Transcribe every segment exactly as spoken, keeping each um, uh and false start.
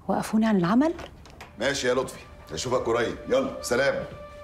وقفوني عن العمل؟ ماشي يا لطفي، اشوفك قريب. يلا سلام.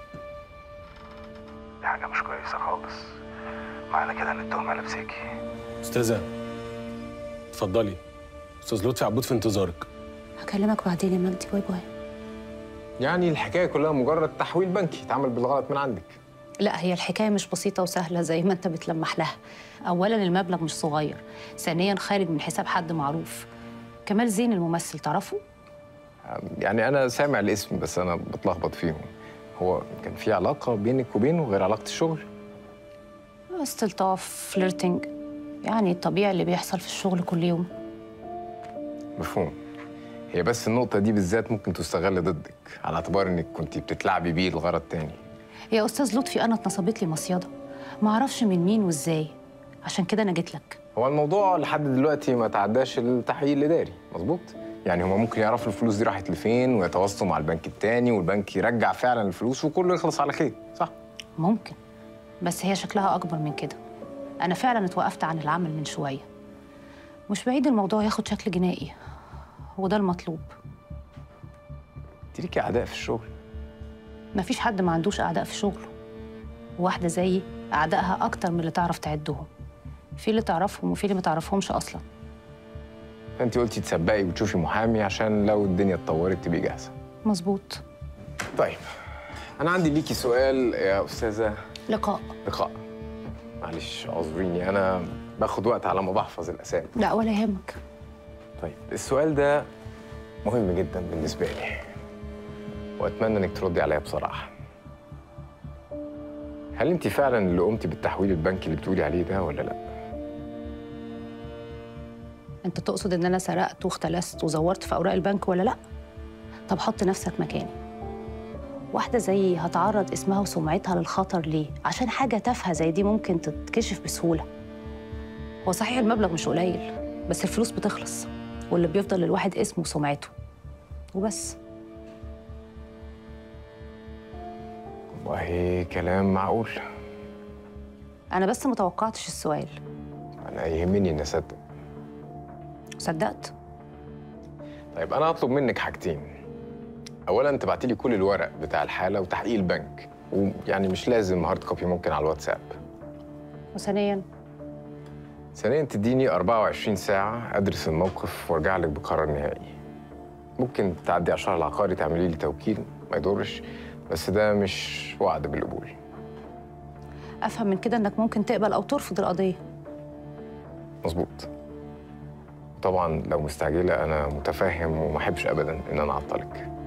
دي حاجه مش كويسه خالص. معنى كده ان التهمه لابساكي. استاذه اتفضلي، استاذ لطفي عبود في انتظارك. هكلمك بعدين يا مجدي. باي باي. يعني الحكايه كلها مجرد تحويل بنكي اتعمل بالغلط من عندك. لا، هي الحكايه مش بسيطه وسهله زي ما انت بتلمح لها. اولا المبلغ مش صغير، ثانيا خارج من حساب حد معروف. كمال زين الممثل تعرفه؟ يعني انا سامع الاسم بس انا بتلخبط فيهم. هو كان في علاقه بينك وبينه غير علاقه الشغل؟ استلطاف، فليرتنج، يعني الطبيعي اللي بيحصل في الشغل كل يوم. مفهوم. هي بس النقطه دي بالذات ممكن تستغل ضدك على اعتبار انك كنتي بتتلاعبي بيه لغرض تاني. يا استاذ لطفي انا اتنصبت لي مصيده، ما اعرفش من مين وازاي، عشان كده انا جيت لك. هو الموضوع لحد دلوقتي ما تعداش التحقيق الاداري، مظبوط؟ يعني هما ممكن يعرفوا الفلوس دي راحت لفين ويتواصلوا مع البنك التاني والبنك يرجع فعلا الفلوس وكله يخلص على خير، صح؟ ممكن، بس هي شكلها اكبر من كده. انا فعلا اتوقفت عن العمل من شويه. مش بعيد الموضوع ياخد شكل جنائي، وده المطلوب. انت ليكي اعداء في الشغل؟ مفيش حد ما عندوش اعداء في شغله. واحده زيي اعدائها اكتر من اللي تعرف تعدهم. في اللي تعرفهم وفي اللي ما تعرفهمش اصلا. فانت قلتي تسبقي وتشوفي محامي عشان لو الدنيا اتطورت تبقي جاهزه. مظبوط. طيب انا عندي ليكي سؤال يا استاذه. لقاء. لقاء. معلش اعذريني انا باخد وقت على ما بحفظ الاسامي. لا ولا يهمك. طيب السؤال ده مهم جدا بالنسبه لي واتمنى انك تردي عليا بصراحه. هل انت فعلا اللي قمتي بالتحويل البنكي اللي بتقولي عليه ده ولا لا؟ انت تقصد ان انا سرقت واختلست وزورت في اوراق البنك ولا لا؟ طب حط نفسك مكاني. واحده زيي هتعرض اسمها وسمعتها للخطر ليه؟ عشان حاجه تافهه زي دي ممكن تتكشف بسهوله. هو صحيح المبلغ مش قليل، بس الفلوس بتخلص واللي بيفضل للواحد اسمه وسمعته وبس. والله كلام معقول. انا بس ما توقعتش السؤال. انا يهمني اني اصدق. صدقت؟ طيب انا هطلب منك حاجتين. اولا تبعتي لي كل الورق بتاع الحاله وتحقيق البنك، ويعني مش لازم هارد كوبي، ممكن على الواتساب. وثانيا؟ ثانيا تديني أربعة وعشرين ساعه ادرس الموقف وارجع لك بقرار نهائي. ممكن تعدي على الشهر العقاري تعملي لي توكيل، ما يضرش، بس ده مش وعد بالقبول. افهم من كده انك ممكن تقبل او ترفض القضيه. مظبوط. طبعا لو مستعجله انا متفهم وما احبش ابدا ان انا اعطلك.